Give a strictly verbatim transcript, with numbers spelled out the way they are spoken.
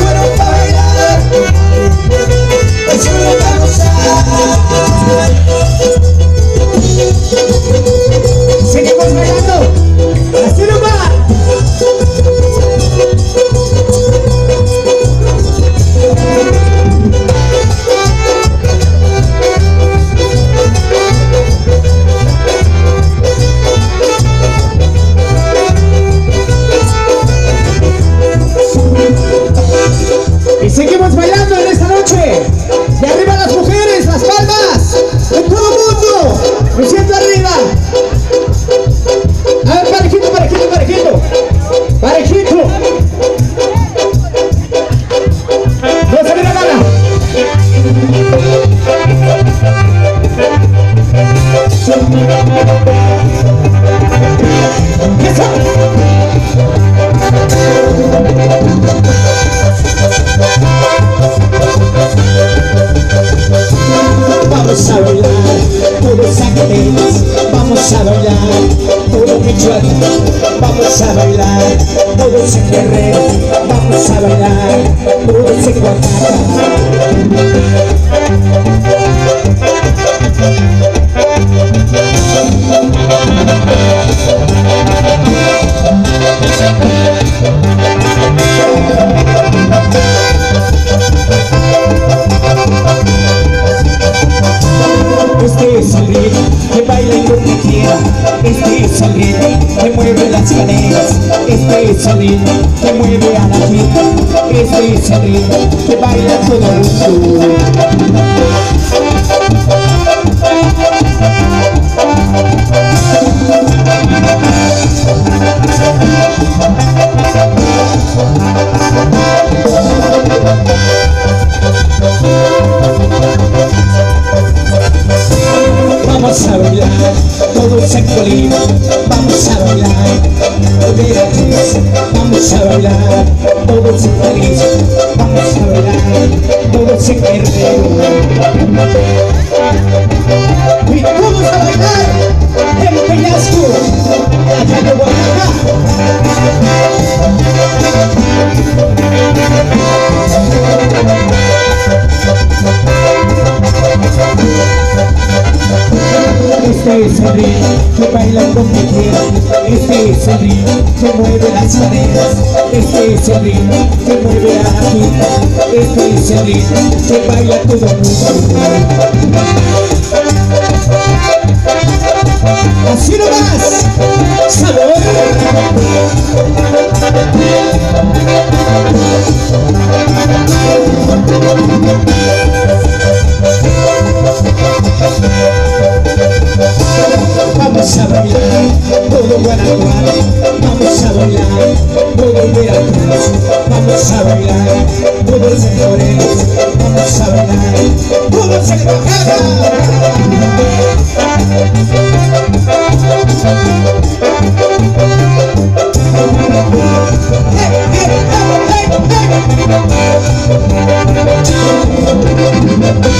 bueno para bailar, es chulo para gozar. Seguimos bailando, así nomás. Y seguimos bailando en esta noche. De arriba las mujeres, las palmas. De todo mundo. Me siento arriba. A ver, parejito, parejito, parejito. Parejito. No se ve la gana. Eso. Vamos a bailar, todos zacatecas, vamos a bailar, todo Michoacán, vamos a bailar, todos en Guerrero, vamos a bailar, todos en Oaxaca. Este es el ritmo que baila y donde quiera. Este es el ritmo que mueve las caderas. Este es el ritmo que mueve a la gente. Este es el ritmo que baila todo el mundo. Vamos a bailar, todos en Colima, vamos a bailar, Veracruz, vamos a bailar, todos en Jalisco, vamos a bailar, todos en Guerrero. Y vamos a bailar en Peñasco, allá de Oaxaca. Este es el ritmo que baila donde quiera. Este es el ritmo que mueve las caderas. Este es el ritmo que mueve a la gente. Este es el ritmo que baila todo el mundo. Así nomás, sabor. Vamos a bailar todo Guanajuato, vamos a bailar todo Veracruz, vamos a bailar todos en Morelos, vamos a bailar todos en Oaxaca. Hey, hey, hey, hey, hey.